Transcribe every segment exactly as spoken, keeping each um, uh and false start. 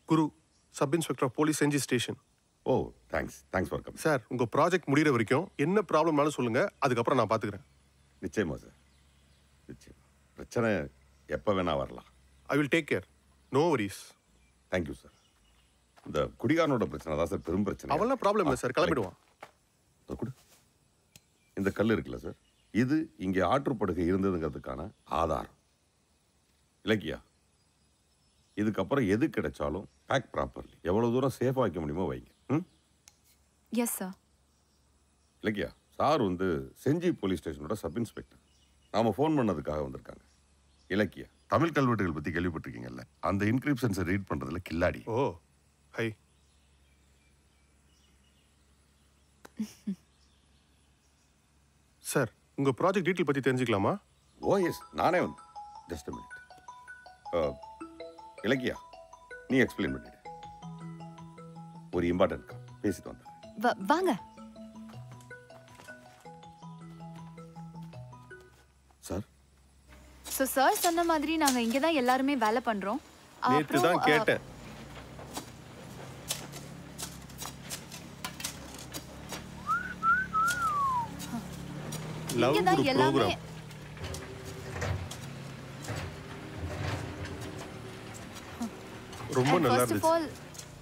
Guru, sub inspector of police Senji station. Oh, thanks thanks for coming. Sir, உங்கள் project முடிகிற வரைக்கும் என்ன ப்ராப்ளம்னாலும் சொல்லுங்கள், அதுக்கப்புறம் நான் பார்த்துக்கிறேன். நிச்சயமா சார், நிச்சயம். பிரச்சனை எப்போ வேணா வரலாம். I will take care. No worries. Thank you sir. இந்த குடிகாரனோட பிரச்சனை தான் சார் பெரும் பிரச்சனை. அவெல்லாம் ப்ராப்ளம் இல்லை சார், கிளம்பிடுவான். இந்த கல் இருக்குல்ல சார், இது இங்கே ஆற்றுப்படுகை இருந்ததுங்கிறதுக்கான ஆதாரம். இலக்கியா, இதுக்கப்புறம் எது கிடைச்சாலும் பேக் ப்ராப்பர்லி எவ்வளோ தூரம் சேஃபாக வைக்க முடியுமோ வைங்க. ம் எஸ் சார். இலக்கியா, சார் வந்து செஞ்சி போலீஸ் ஸ்டேஷனோட சப் இன்ஸ்பெக்டர். நாம் ஃபோன் பண்ணதுக்காக வந்திருக்காங்க. இலக்கியா, தமிழ் கல்வெட்டுகள் பற்றி கேள்விப்பட்டிருக்கீங்கல்ல, அந்த இன்கிரிப்ஷன்ஸை ரீட் பண்ணுறதுல கில்லாடி. Oh, hi. சார், உங்கள் ப்ராஜெக்ட் டீட்டெயில் பற்றி தெரிஞ்சுக்கலாமா? ஓ எஸ், நானே வந்து ஜஸ்ட் மினிட். இலக்கியா, நீ எக்ஸ்பிளைன் பண்ணிடு. ஒரு இம்பார்ட்டன்ட் கால் பேசிட்டு வந்தேன். வாங்க சார். சோ சார் சொன்ன மாதிரி நாங்க இங்க தான் எல்லாரும் வேலை பண்றோம். நேத்து தான் கேட்டேன். Love Guru program. ரொம்ப நல்லா இருந்துச்சு.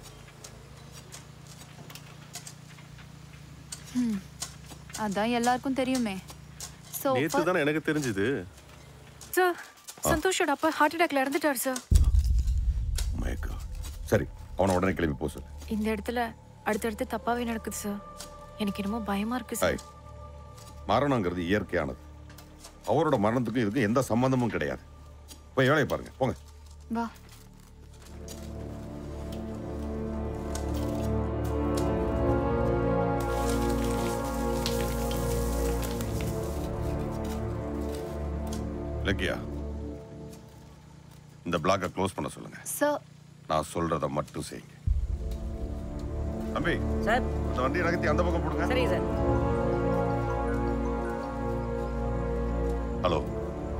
அதான் எல்லாருக்கும் தெரியுமே. சோ நேத்து தான் எனக்கு தெரிஞ்சது. சார், சந்தோஷோட அப்பா ஹார்ட் அட்டாக்ல இறந்துட்டார் சார். My God. சரி, அவனை உடனே கிளம்பி போ சார். இந்த இடத்துல அடுத்தடுத்து தப்பாவே நடக்குது சார். எனக்கு என்னமோ பயமா இருக்கு சார். மரணங்கிறது இயற்கையானது. அவரோட மரணத்துக்கும் இதுக்கும் எந்த சம்பந்தமும் கிடையாது. போய் வேலையை பாருங்க, போங்க. வா. இலக்கியா, இந்த பிளாக்கை க்ளோஸ் பண்ண சொல்லுங்க சார். நான் சொல்றத மட்டும் செய்யுங்க. தம்பி சார், இந்த வண்டியை நகர்த்தி அந்த பக்கம் போடுங்க. சரிங்க சார். ஹலோ.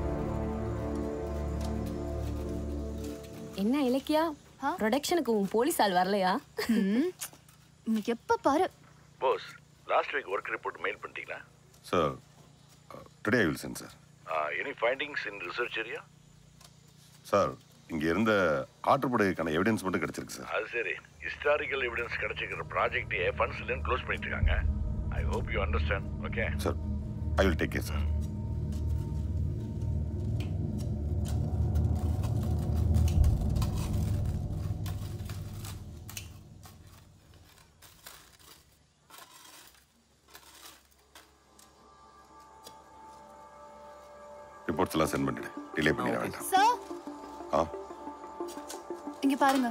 என்ன இலக்கியா, ப்ரொடக்ஷனுக்கு உன் போலீஸ் ஆள் வரலையா? எப்ப பாரு. Boss, last week work report mail பண்ணிட்டீங்களா? Sir, today I will send sir. Any findings in research area? Sir, இங்க இருந்த ஆற்றுப்படுகைக்கான எவிடன்ஸ் மட்டும் கிடைச்சிருக்கு சார். அது சரி. ஹிஸ்டாரிக்கல் எவிடன்ஸ் கிடைச்சிருக்கிற ப்ராஜெக்டே ஃபண்ட்ஸ் இல்லைன்னு க்ளோஸ் பண்ணிட்டு இருக்காங்க. I hope you understand. Okay sir, I will take care sir. Reports எல்லாம் சென்ட் பண்ணிடு. டிலே பண்ணிட வேண்டாம். சார், ஆ, இங்க பாருங்க.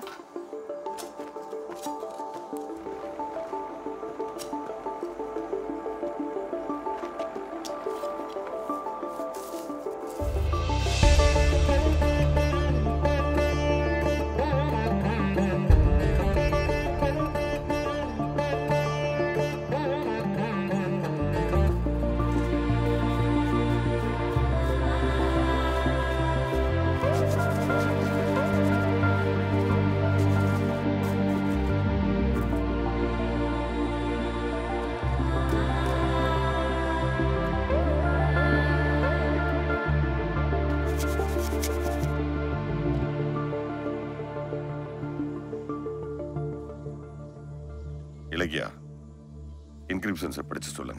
இலக்கியா, இன்கிரிப்ஷன்ஸை படிச்சு சொல்லுங்க.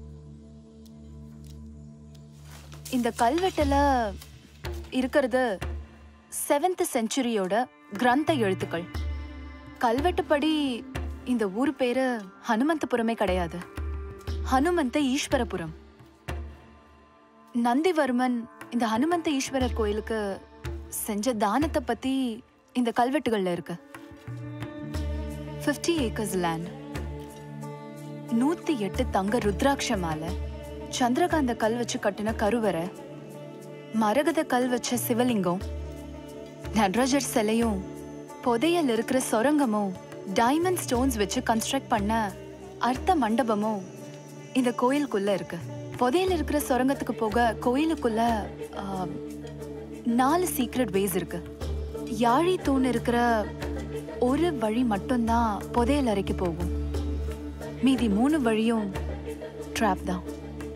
இந்த கல்வெட்டுல இருக்கிறது செவன்த் செஞ்சுரியோட கிரந்த எழுத்துக்கள். கல்வெட்டுப்படி இந்த ஊர் பேரு ஹனுமந்தபுரமே கிடையாது, ஹனுமந்த ஈஸ்வரபுரம். நந்திவர்மன் இந்த ஹனுமந்த ஈஸ்வரர் கோயிலுக்கு செஞ்ச தானத்தை பத்தி இந்த கல்வெட்டுகள்ல இருக்கு. பிப்டி ஏக்கர்ஸ் லேண்ட், நூத்தி எட்டு தங்க ருத்ராட்ச மாலை, சந்திரகாந்த கல் வச்சு கட்டின கருவறை, மரகத கல் வச்ச சிவலிங்கம், நடராஜர் சிலையும், புதையல் இருக்கிற சொரங்கமும், டைமண்ட் ஸ்டோன்ஸ் வச்சு கன்ஸ்ட்ரக்ட் பண்ண அர்த்த மண்டபமும் இந்த கோயிலுக்குள்ள இருக்கு. புதையல் இருக்கிற சொரங்கத்துக்கு போக கோயிலுக்குள்ள நாலு சீக்ரெட் வேஸ் இருக்கு. யாழி தூண் இருக்கிற ஒரு வழி மட்டும்தான் புதையல் அறைக்கு போகும். மீதி மூணு வழியும் ட்ராப் தான்.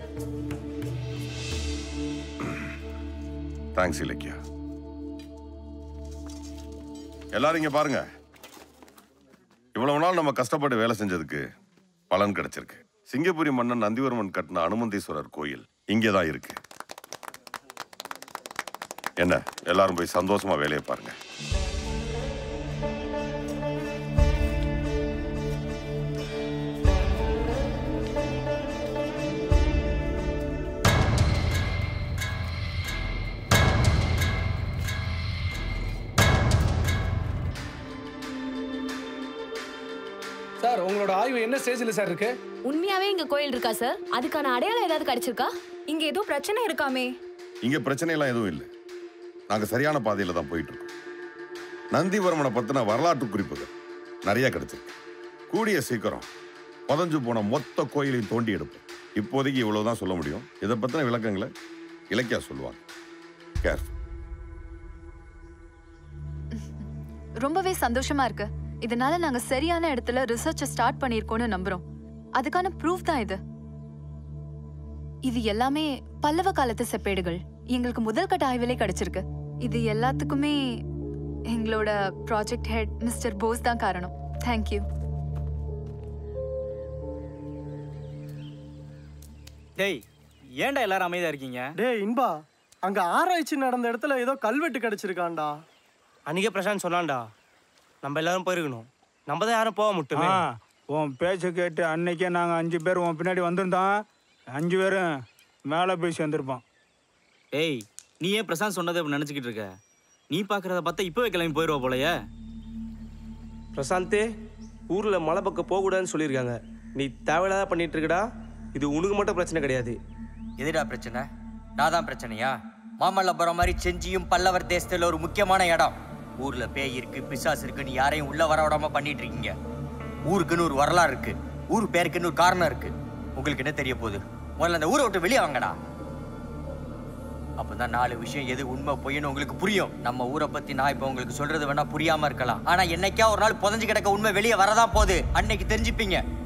தேங்க்ஸ் இலக்கியா. எல்லாரும் இங்க பாருங்க. இவ்வளவு நாள் நம்ம கஷ்டப்பட்டு வேலை செஞ்சதுக்கு பலன் கிடைச்சிருக்கு. சிங்கப்பூரி மன்னன் நந்திவர்மன் கட்டின அனுமந்தீஸ்வரர் கோயில் இங்கேதான் இருக்கு. என்ன எல்லாரும் போய் சந்தோஷமா வேலையை பாருங்க. சார், உங்களோட ஆய்வு என்ன ஸ்டேஜ்ல சார் இருக்கு? உண்மையாவே இங்க கோயில் இருக்கா சார்? அதுக்கான அடையாளம் ஏதாவது கிடைச்சிருக்கா? இங்க ஏதோ பிரச்சனை இருக்காமே. இங்க பிரச்சனை எல்லாம் எதுவும் இல்லை. நாங்க சரியான பாதையில தான் போயிட்டு இருக்கோம். நந்திவர்மனை பத்தின வரலாற்று குறிப்புகள் நிறைய கிடைச்சிருக்கு. கூடிய சீக்கிரம் புதஞ்சு போன மொத்த கோயிலையும் தோண்டி எடுப்போம். இப்போதைக்கு இவ்வளவுதான் சொல்ல முடியும். இதை பத்தின விளக்கங்களை இலக்கியா சொல்லுவாங்க. கேர்ஃபுல். ரொம்பவே சந்தோஷமா இருக்கு. இதனால நாங்க சரியான இடத்துல ரிசர்ச் ஸ்டார்ட் பண்ணிருக்கோம்னு நம்புறோம். அதுக்கான ப்ரூஃப் தான் இது. இது எல்லாமே பல்லவ காலத்து செப்பேடுகள். எங்களுக்கு முதல் கட்ட ஆய்விலே கிடைச்சிருக்கு. இது எல்லாத்துக்குமே எங்களோட ப்ராஜெக்ட் ஹெட் மிஸ்டர் போஸ் தான் காரணம். தேங்க்யூ. டேய், ஏன்டா எல்லாரும் அமைதியா இருக்கீங்க? டேய் இன்பா, அங்க ஆராய்ச்சி நடந்த இடத்துல ஏதோ கல்வெட்டு கிடைச்சிருக்கான்டா. அன்னைக்கே பிரசாந்த் சொன்னான்டா, நம்ம எல்லாரும் போயிருக்கணும். நம்ம தான் யாரும் போக முட்டுமே. உன் பேச்சை கேட்டு அன்னைக்கே நாங்கள் அஞ்சு பேர் உன் பின்னாடி வந்திருந்தோம். அஞ்சு பேரும் மேலே போய் சேர்ந்துருப்போம். ஏய், நீ ஏன் பிரசாந்த் சொன்னதை நினச்சிக்கிட்டு இருக்க? நீ பார்க்குறத பார்த்தா இப்போவே கிளம்பி போயிடுவா போலையே. பிரசாந்தே, ஊரில் மலை பக்கம் போகக்கூடாதுன்னு சொல்லியிருக்காங்க. நீ தேவையில்லாத பண்ணிட்டு இருக்கடா. இது உனக்கு மட்டும் பிரச்சனை கிடையாது. எதுடா பிரச்சனை? நான் தான் பிரச்சனையா? மாமல்லபுரம் மாதிரி செஞ்சியும் பல்லவர் தேசத்தில் ஒரு முக்கியமான இடம். ஊர்ல பேய் இருக்கு, பிசாசு இருக்குன்னு யாரையும் உள்ள வர விடாம பண்ணிட்டு இருக்கீங்க. ஊருக்குன்னு ஒரு வரலாறு இருக்கு, ஊர் பேருக்குன்னு ஒரு காரணம் இருக்கு. உங்களுக்கு என்ன தெரிய போகுது? முதல்ல அந்த ஊரை விட்டு வெளியே வாங்கடா. அப்பதான் நாலு விஷயம் எது உண்மை பொய்ன்னு உங்களுக்கு புரியும். நம்ம ஊரை பத்தி நான் இப்ப உங்களுக்கு சொல்றது வேணா புரியாம இருக்கலாம், ஆனா என்னைக்கா ஒரு நாள் புதஞ்சு கிடக்க உண்மை வெளியே வரதான் போகுது. அன்னைக்கு தெரிஞ்சுப்பீங்க.